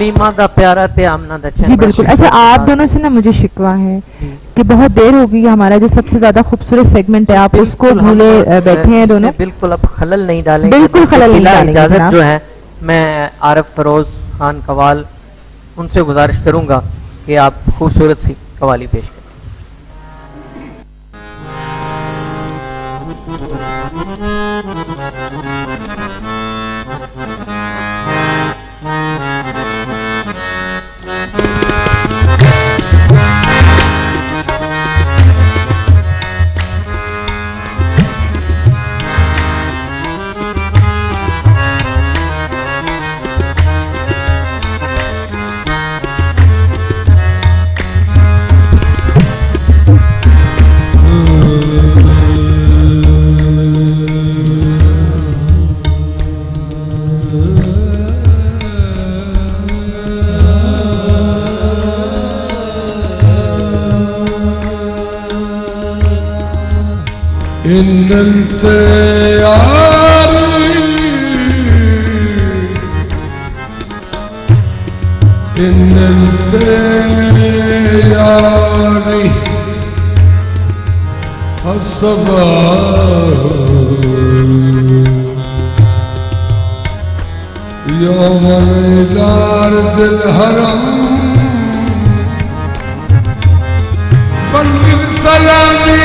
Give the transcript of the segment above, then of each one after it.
हलीमा दा प्यारा ते आमना दा चैन। जी बिल्कुल। अच्छा, आप दोनों से ना मुझे शिकवा है कि बहुत देर हो गई, हमारा जो सबसे ज्यादा खूबसूरत सेगमेंट है आप उसको भूले बैठे हैं दोनों। बिल्कुल अब खलल नहीं डालेंगे, बिल्कुल खलल नहीं डालेंगे। इजाजत जो है मैं आरिफ फरोज खान कवाल उनसे गुजारिश करूंगा कि आप खूबसूरत सी कवाली पेश करें। إن التياري الصباح يوم الأرض الهرم بلغ سلامي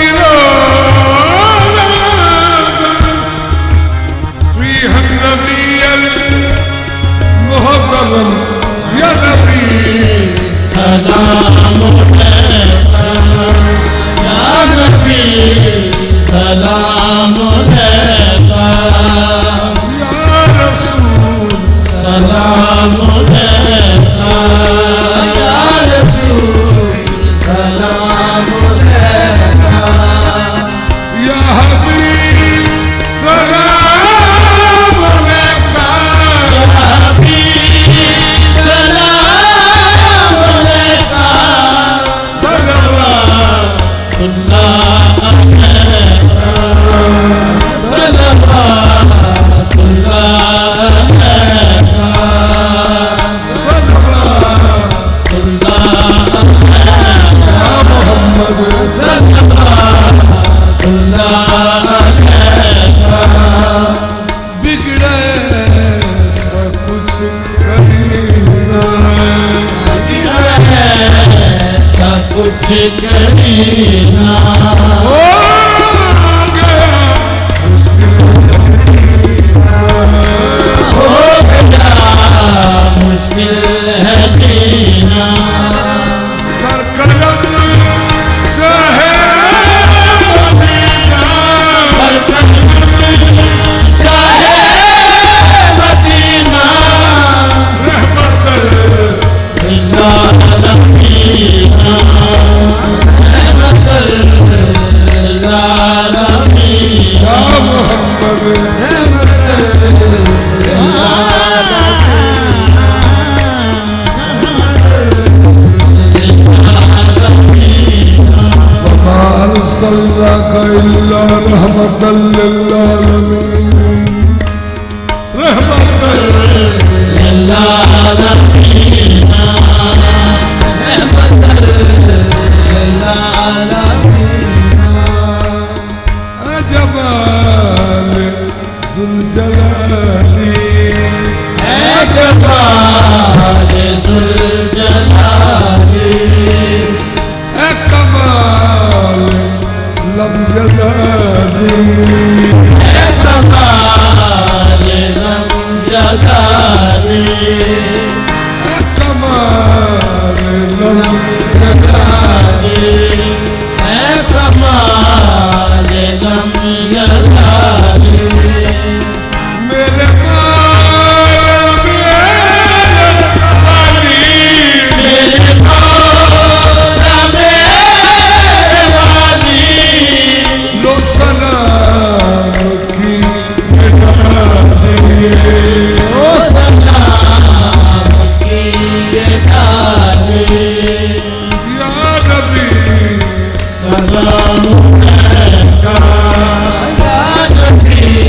فيها النبي المهضم يا نبي سلام عليك يا نبي سلام عليك يا رسول سلام عليك يا رسول سلام عليك يا حبيب سلام عليك يا حبيب سلام عليك صلوات الله عليك صلوات الله عليك صلوات الله يا محمد صلوات الله عليك बिगड़े सा कुछ करीना ऐसा कुछ करीना हो गया हो गया मुश्किल है जीना कर करम से है मदीना पर शाहे मदीना रहमत लिल्लालमीन रहमत लिल्लालमीन या मोहम्मद रहमत लिल्लालमीन वमा अरसलनाका इल्ला रहमतल लिल्लालमीन रहमतल लिल्लालमीन रहमत लिल्लालमीन अजमाल जुलजलाली ऐ जमाल जुलजलाली ए कमाल लब यदाली ऐ कमाल रम जदाली ए कमाल लब रम जदाली ऐ कमाल रम जदाली मेरे मौला मेरे वाली मेरे मौला मेरे वाली लो सलाम की डाली ओ सलाम की ये डाली या नबी सलाम अलैका या नबी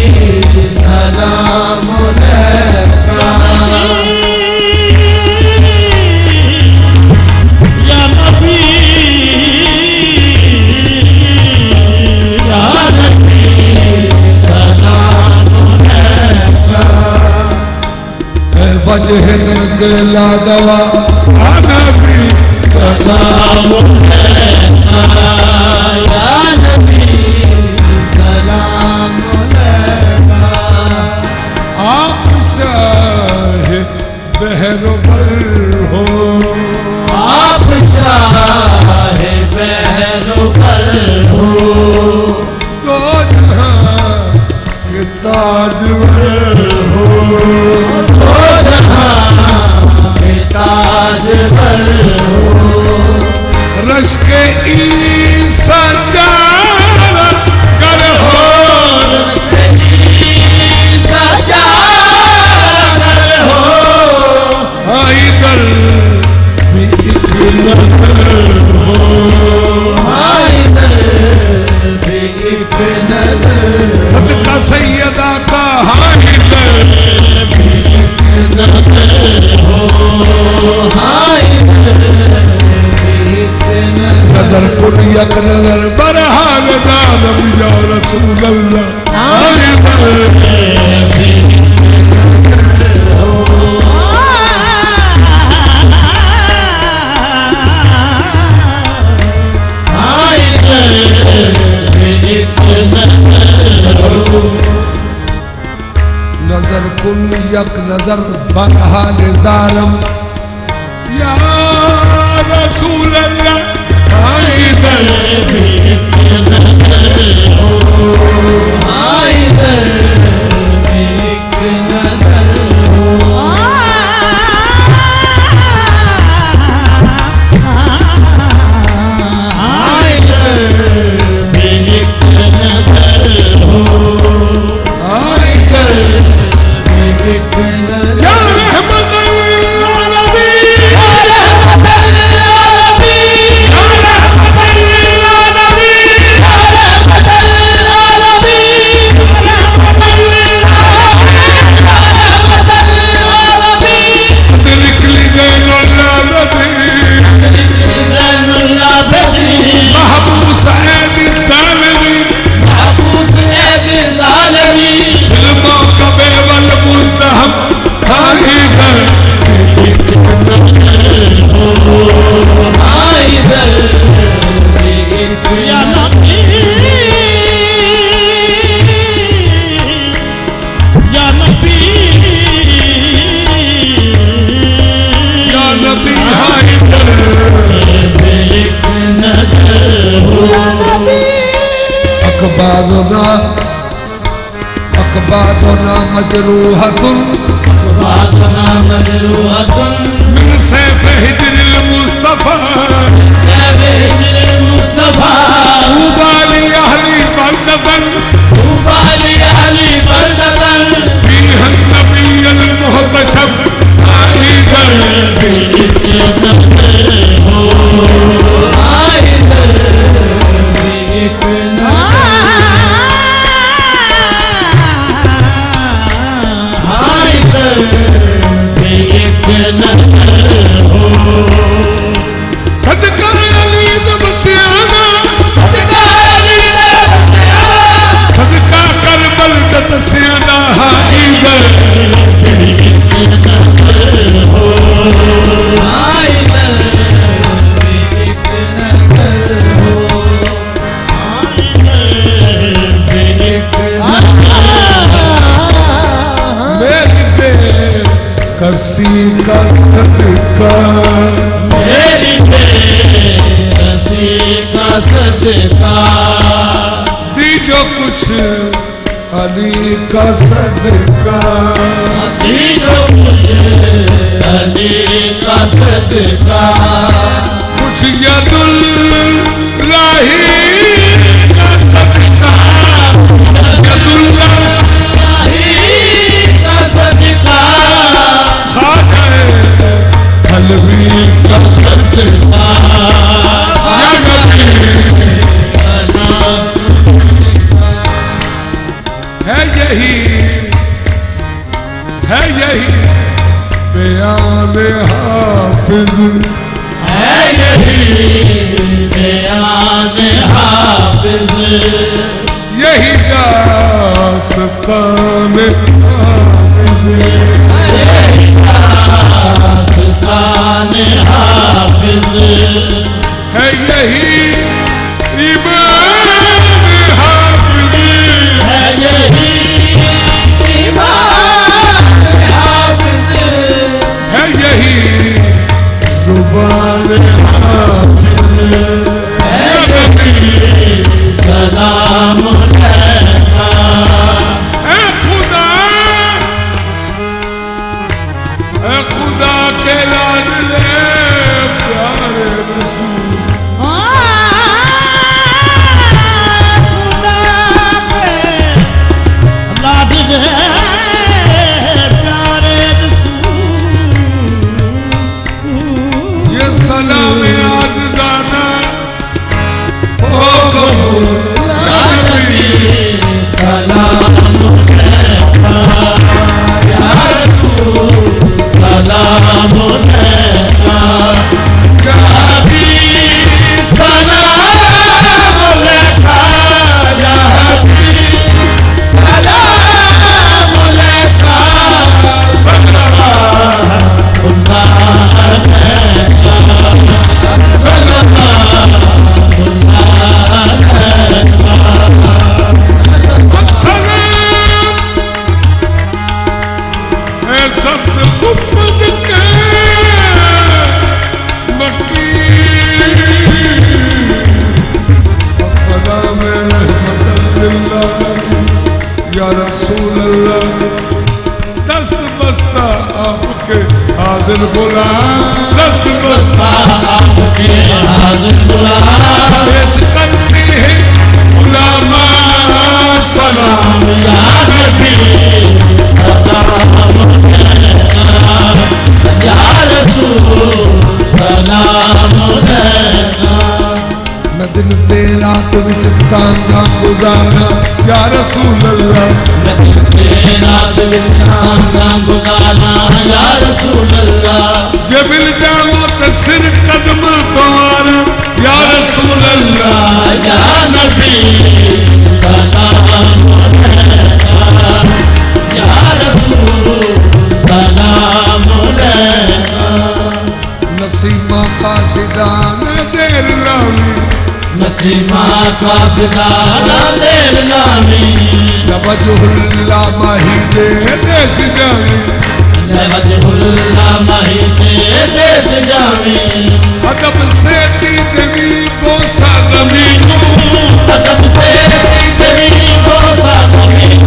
वजह दर्द ला दवा नबी सलाम अलैका या नबी सलाम अलैका। आप शाह बहरोबर हो, आप शाह बहरोबर हो, दो जहां के ताजवर हो, दो जहां के ताजवर हो। रश के ईसा चारा कर हो, सचा कर हो, इधर भी एक नजर हो, इधर भी एक नजर। सदका सैयदा का इधर भी एक नजर हो, इधर भी एक नजर। नजर कुल यक नजर बरहाल दालम या रसूल अल्लाह इधर भी नजर कुल यक नजर बरहाल जालम या रसूल अल्लाह इधर भी एक नजर हो, इधर भी एक नजर हो। या रहमत अकबादना मजरूहतुन मिन सैफ हिजरिल मुस्तफा उबाली अहली बल्दतन फीहा नबिyyul मुहतशम इधर भी सदका अली जब सियाना सदका करबल दत सियाना इधर मेरी बेकसी का सदका मेरी बेकसी का सदका दी जो कुछ अली का सदका दी जो कुछ अली का सदका कुछ यदुल्लाही का सदका यदुल्लाही का सदका खाते हलवी का सदका या नबी है यही बयान हाफिज है यही बयान हाफिज यही दास्तान हाफिज यही हाफिज है यही इमाम हाफिज है यही इमाम हाफिज है यही जुबान हाफिज है यही सलाम अलैका ए खुदा के लाडले प्यारे रसूल ये सलाम आज जाना ओ कबूल या नबी सलाम अलैका या रसूल सलाम अलैका या हबीब सलाम अलैका या हबीब सलाम अलैका सल्लल्लाहु अलैका सल्लल्लाहु अलैका सबसे गुप्त के मक्की सलाम या रसूल अल्लाह दस्त बस्ता आपके हाजिर गुलाम दस्त बस्ता आपके हाजिर गुलाम पेश करते हैं गुलामा सलाम या नबी सलाम या रसूल सलाम अलैका मैं दिन ते रात विच तांगा गुजारा या रसूल अल्लाह मैं दिन ते रात विच तांगा गुजारा या रसूल अल्लाह जे मिल जाओ तो सिर कदम तुम्हारा या रसूल अल्लाह या नबी सलाम अलैका या रसूल सलाम अलैका नसीमा कासिदान देर लावी नसीमा कासिदान देर लावी वजहुल्ला माही दे देश जावी वजहुल्ला माही दे देश जावी अदब से दीदवी बोसा जमीन अदब से दीदवी बोसा जमीन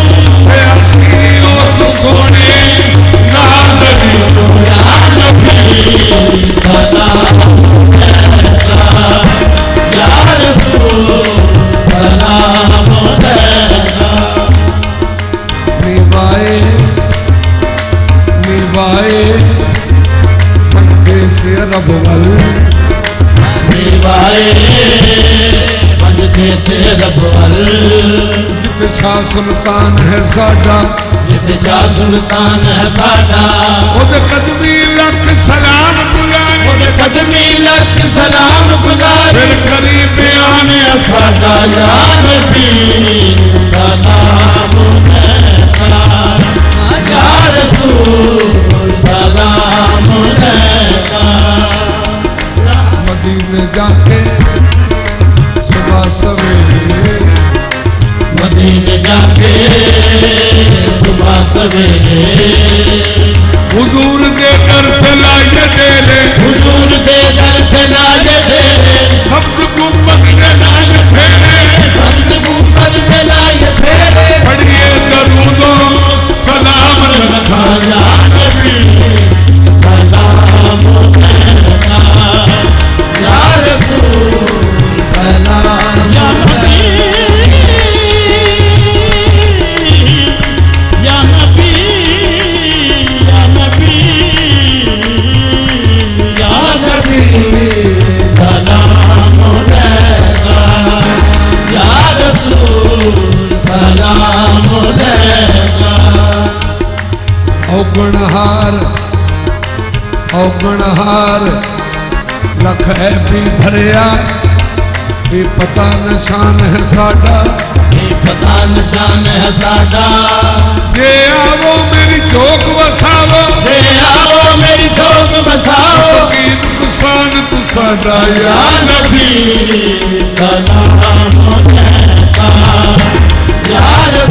सोने नाज़री या नबी सलाम अलैका या रसूल सलाम अलैका निभाए मंगते से रब वल निभाए मंगते से रब वल जिथे शाह सुल्तान है साडा जिथे शाह सुल्तान है साडा ओदे कदमी लख सलाम गुजारे ओदे कदमी लख सलाम गुजारे फिर करीब आने साडा या नबी सलाम अलैका या रसूल सलाम अलैका मदीने जाके सुबह सवेरे मदीने जाके सुबह सवेरे हुजूर दे दर पे लाए डेरे हुजूर दे दर पे लाए डेरे सब्ज गुंबद के लाए फेरे सब्ज गुंबद के लाए फेरे पढ़िए दरूदो सलाम रखा या नबी सलाम अलैका या रसूल सलाम या नबी या नबी या नबी या नबी सलाम अलैका या रसूल सलाम अलैका औगणहार लख है भी भरिया भी पता निशान है साडा पता निशान है साडा जे आवो मेरी चौक वसावो जे आओ मेरी चौक वसाओ सकीन कुसान तू साडा या नबी सलाम अलैका या